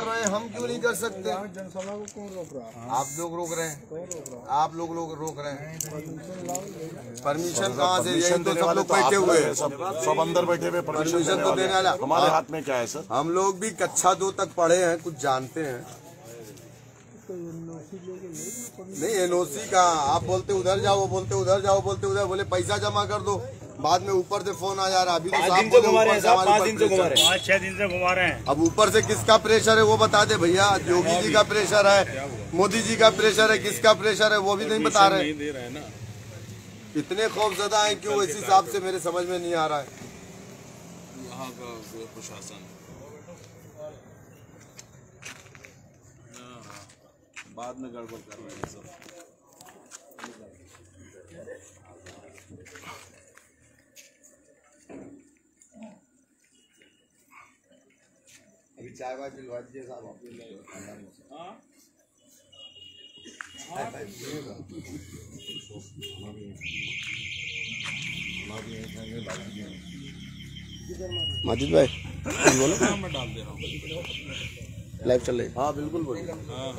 कर रहे हैं, हम क्यों नहीं कर सकते? जनसभा को कौन रोक रहा है? आप लोग रोक रहे हैं, आप लोग रोक रहे हैं। परमिशन कहाँ से? यही तो सब लोग बैठे हुए हैं, सब अंदर बैठे हुए। परमिशन तो देने वाला हमारे हाथ में क्या है सर? हम लोग भी कक्षा 2 तक पढ़े हैं, कुछ जानते हैं। नहीं एनओसी का आप बोलते उधर जाओ, वो बोलते उधर जाओ, बोलते उधर, बोले पैसा जमा कर दो, बाद में ऊपर से फोन आ जा रहा है। अभी तो 5 दिन से घुमा रहे हैं साहब, 5 दिन से घुमा रहे हैं, 5-6 दिन से घुमा रहे हैं। अब ऊपर से किसका प्रेशर है वो बता दे भैया। योगी जी का प्रेशर है, मोदी जी का प्रेशर है, किसका प्रेशर है वो भी नहीं बता रहे। इतने खौफजदा है क्यों? इस हिसाब से मेरे समझ में नहीं आ रहा है। यहाँ का प्रशासन बाद में गड़बड़ कर रहे हैं सब। अभी चाय वाय दिलवा दीजिए साहब। माजिद भाई बोलो, मैं डाल दे रहा हूँ, लाइव चल रही। हाँ बिल्कुल बोलिए।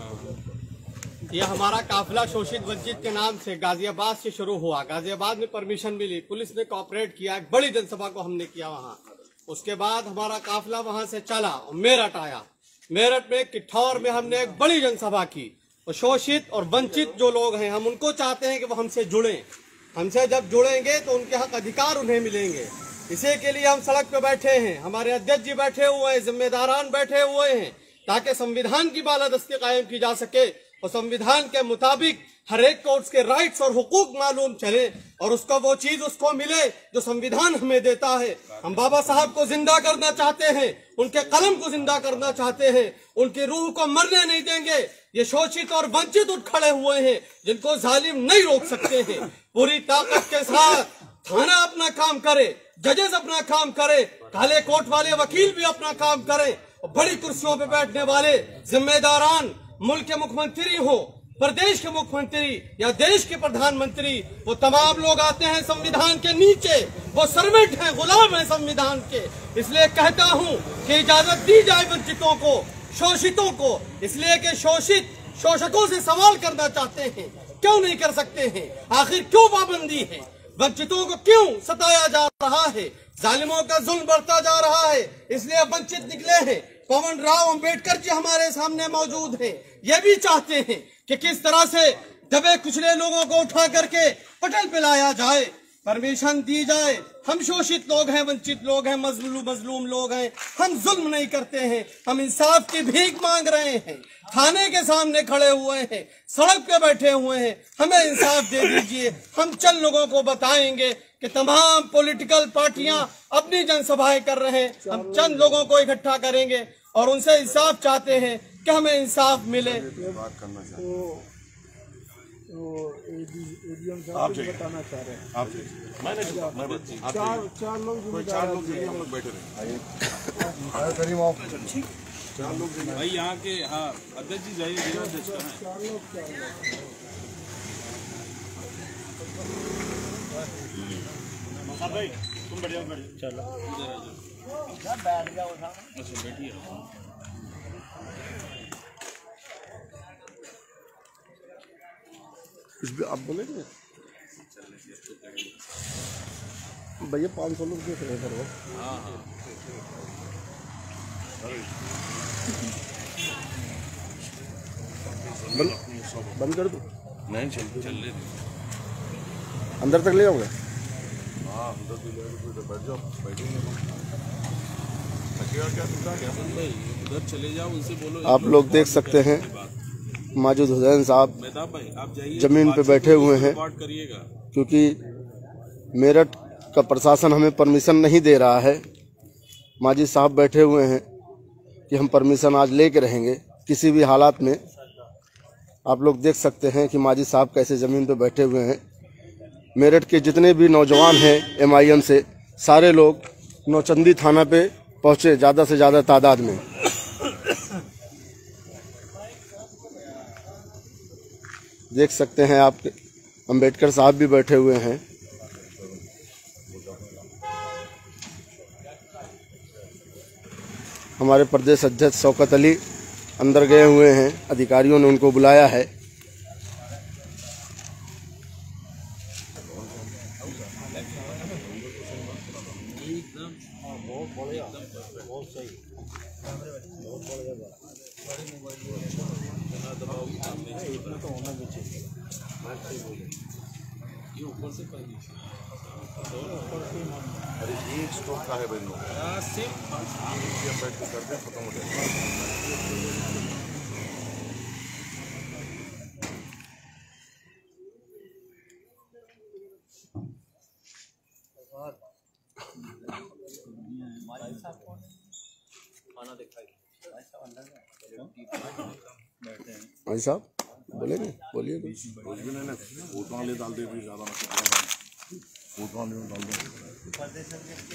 यह हमारा काफिला शोषित वंचित के नाम से गाजियाबाद से शुरू हुआ। गाजियाबाद में परमिशन मिली, पुलिस ने कोऑपरेट किया, एक बड़ी जनसभा को हमने किया वहाँ। उसके बाद हमारा काफिला वहाँ से चला और मेरठ आया। मेरठ में किठौर में हमने एक बड़ी जनसभा की। और शोषित और वंचित जो लोग हैं, हम उनको चाहते हैं कि वो हमसे जुड़ें। हमसे जब जुड़ेंगे तो उनके हक अधिकार उन्हें मिलेंगे। इसी के लिए हम सड़क पे बैठे हैं, हमारे अध्यक्ष जी बैठे हुए हैं, जिम्मेदारान बैठे हुए हैं, ताकि संविधान की बालादस्ती कायम की जा सके और संविधान के मुताबिक हर एक को उसके राइट्स और हुकूक मालूम चले और उसको वो चीज उसको मिले जो संविधान हमें देता है। हम बाबा साहब को जिंदा करना चाहते हैं, उनके कलम को जिंदा करना चाहते हैं, उनकी रूह को मरने नहीं देंगे। ये शोषित और वंचित उठ खड़े हुए हैं जिनको जालिम नहीं रोक सकते हैं। पूरी ताकत के साथ थाना अपना काम करे, जजेस अपना काम करे, काले कोट वाले वकील भी अपना काम करें और बड़ी कुर्सियों पे बैठने वाले जिम्मेदारान, मुल्क के मुख्यमंत्री हो, प्रदेश के मुख्यमंत्री या देश के प्रधानमंत्री, वो तमाम लोग आते हैं संविधान के नीचे, वो सर्वेंट हैं, गुलाम हैं संविधान के। इसलिए कहता हूँ कि इजाजत दी जाए वंचितों को, शोषितों को, इसलिए कि शोषित शोषकों से सवाल करना चाहते हैं, क्यों नहीं कर सकते हैं? आखिर क्यों पाबंदी है? वंचितों को क्यों सताया जा रहा है? जालिमों का जुल्म बढ़ता जा रहा है, इसलिए वंचित निकले हैं। पवन राव अंबेडकर जी हमारे सामने मौजूद हैं, ये भी चाहते हैं कि किस तरह से दबे कुचले लोगों को उठा करके पटल पे लाया जाए, परमिशन दी जाए। हम शोषित लोग हैं, वंचित लोग हैं, मजलूम लोग हैं, हम जुल्म नहीं करते हैं, हम इंसाफ की भीख मांग रहे हैं, थाने के सामने खड़े हुए हैं, सड़क पे बैठे हुए हैं, हमें इंसाफ दे दीजिए। हम चंद लोगों को बताएंगे कि तमाम पॉलिटिकल पार्टियां अपनी जनसभाएं कर रहे हैं, हम चंद लोगों को इकट्ठा करेंगे और उनसे इंसाफ चाहते हैं कि हमें इंसाफ मिले। बात करना चाहते हैं आप बताना चाह रहे हैं? आप चार लोग हम लोग बैठे रहे। भाई यहाँ के, हाँ अध्यक्ष जी जाइए, जिला अध्यक्ष कहाँ है? भाई तुम बैठ जाओ, चलो बैठ जाओ। अच्छा बैठिए। कुछ भी आप बोले भैया 500 लोग देख रहे हैं। हाँ हाँ बंद कर दो। नहीं चल ले, अंदर तक ले जाओगे? हाँ अंदर भी ले, बैठ जाओ, बैठेंगे क्या भाई, उधर चले जाओ, उनसे बोलो। आप लोग देख सकते हैं माजिद हुसैन साहब भाई आप जाइए, जमीन पे बैठे हुए हैं, करिएगा, क्योंकि मेरठ का प्रशासन हमें परमिशन नहीं दे रहा है। माजिद साहब बैठे हुए हैं कि हम परमिशन आज लेके रहेंगे किसी भी हालात में। आप लोग देख सकते हैं कि माजिद साहब कैसे ज़मीन पे बैठे हुए हैं। मेरठ के जितने भी नौजवान हैं MIM से, सारे लोग नौचंदी थाना पे पहुँचे ज़्यादा से ज़्यादा तादाद में। देख सकते हैं आप, अंबेडकर साहब भी बैठे हुए हैं। हमारे प्रदेश अध्यक्ष शौकत अली अंदर गए हुए हैं, अधिकारियों ने उनको बुलाया है। अरे एक स्टॉक का है भाई लोग बैठ के करते खत्म हो जाएगा। भाई साहब बोलेंगे, बोलिए। कुछ भी नहीं ना, फोटो वाले डाल दे, ज़्यादा ना फोटो वाले में डाल दे।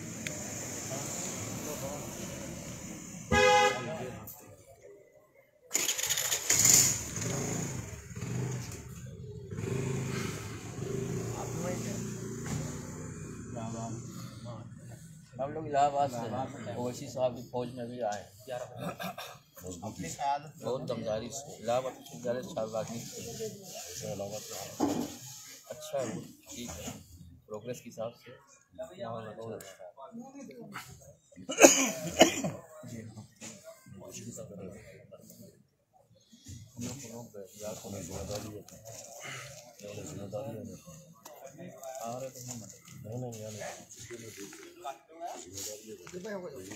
हम लोग इलाहाबाद से ओवैसी साहब की फौज में भी आए हैं। बहुत दमदारी से इलाहाबाद विश्वविद्यालय छात्रवादी अच्छा है, वो ठीक है, प्रोग्रेस के हिसाब से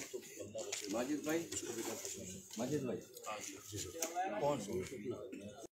माजिद भाई